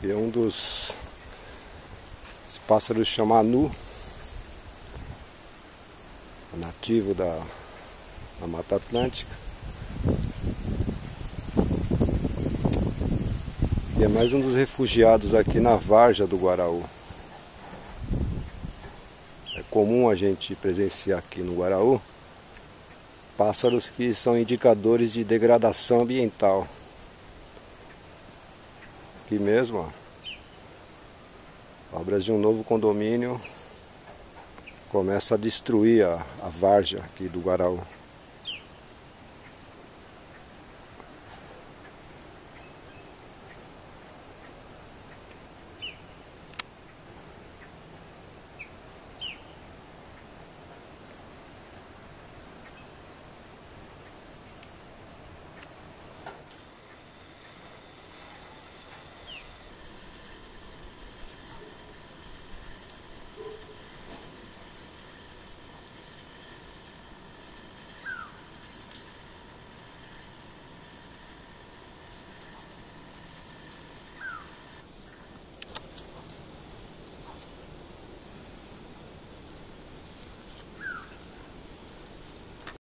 E é um dos pássaros chama anu, nativo da Mata Atlântica. E é mais um dos refugiados aqui na várzea do Guaraú. É comum a gente presenciar aqui no Guaraú pássaros que são indicadores de degradação ambiental. Aqui mesmo, ó, obras de um novo condomínio começa a destruir a várzea aqui do Guaraú.